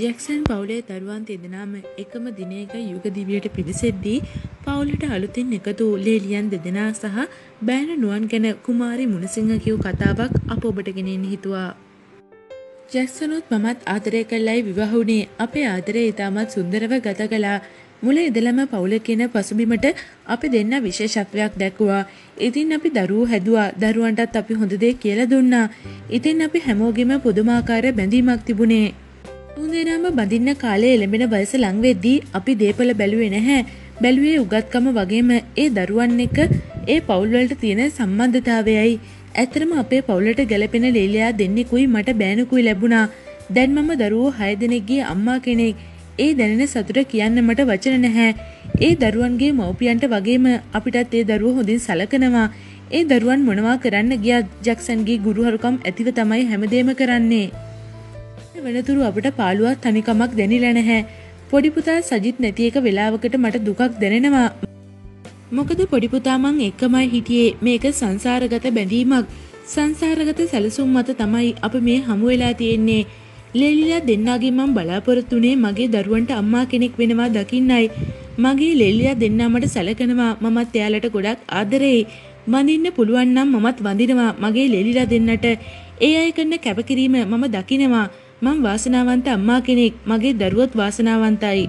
Jackson පවුලේ දරුවන් දෙදෙනාම එකම දිනයක යුග දිවියට පිවිසෙද්දී පවුලට අලුතින් එකතු වූ ලේලියන් දෙදෙනා සහ බෑන නුවන් ගැන කුමාරි මුණසිංහ කියූ කතාවක් අප ඔබට ගෙනෙන්න හිතුවා. ජැක්සනුත් මමත් ආදරය කළයි විවාහ වුණේ. අපේ ආදරය ඉතාමත් සුන්දරව ගත කළා. මුල ඉඳලම පවුල කියන පසුබිමට අපි දෙන්න විශේෂත්වයක් දැක්වුවා. ඉතින් අපි දරුවෝ හැදුවා. දරුවන්ටත් අපි හොඳ දේ කියලා දුන්නා. ඉතින් අපි හැමෝගෙම පුදුමාකාර බැඳීමක් තිබුණේ. තුන්දෙනාම බඳින්න කාලේ එළඹෙන වයස ලං වෙද්දී අපි දේපල බැලුවේ නැහැ. බැලුවේ උගත්කම වගේම ඒ දරුවන් එක්ක ඒ පවුල් වලට තියෙන සම්බන්ධතාවයයි. ඇත්තටම අපේ පවුලට ගැලපෙන ලේලියා දෙන්නෙකුයි මට බෑනුකුයි ලැබුණා. දැන් මම දරුවෝ 6 දෙනෙක්ගේ අම්මා කෙනෙක්. ඒ දැනෙන සතුට කියන්න මට වචන නැහැ. ඒ දරුවන්ගේ මව්පියන්ට වගේම අපිටත් ඒ දරුවෝ හොඳින් සලකනවා. ඒ දරුවන් මොනවා කරන්න ගියත් ජැක්සන්ගේ ගුරුහරුකම් ඇතිව තමයි හැමදේම කරන්නේ. වෙනතුරු අපිට පාළුවක් තනිකමක් දැනෙලා නැහැ. පොඩි පුතා සජිත් නැති එක වෙලාවකට මට දුකක් දැනෙනවා. මොකද පොඩි පුතා මං එක්කමයි හිටියේ. මේක සංසාරගත බැඳීමක්. සංසාරගත සැලසුම් මත තමයි අපි මේ හමු වෙලා තියෙන්නේ. ලේලිලා දෙන්නාගේ මම බලාපොරොත්තු වෙන්නේ මගේ දරුවන්ට අම්මා කෙනෙක් වෙනවා දකින්නයි. මගේ ලේලිලා දෙන්නා මට සැලකනවා. මමත් එයාලට ගොඩක් ආදරෙයි. වඳින්න පුළුවන් නම් මමත් වඳිනවා මගේ ලේලිලා දෙන්නට. ඒ අය කරන කැපකිරීම මම දකිනවා. මම වාසනාවන්ත අම්මා කෙනෙක්. මගේ දරුවොත් වාසනාවන්තයි.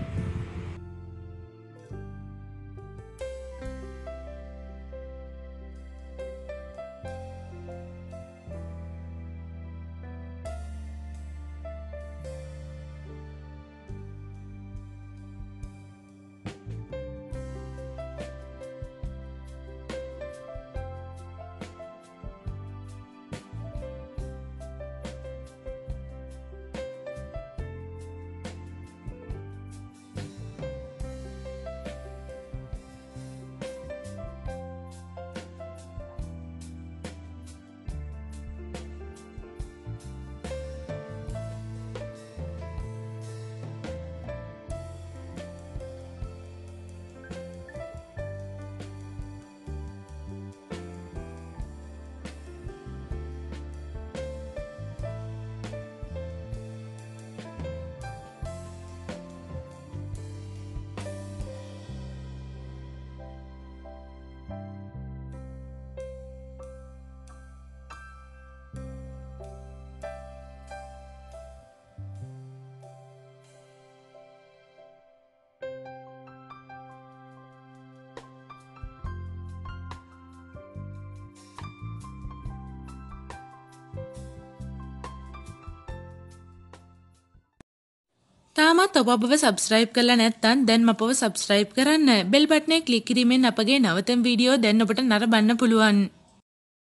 තාමත් ඔබ අපව සබ්ස්ක්‍රයිබ් කරලා නැත්නම් දැන් අපව සබ්ස්ක්‍රයිබ් කරන්න. බෙල් බටනේ ක්ලික් කිරීමෙන් අපගේ නවතම වීඩියෝ දැන් ඔබට නරඹන්න පුළුවන්.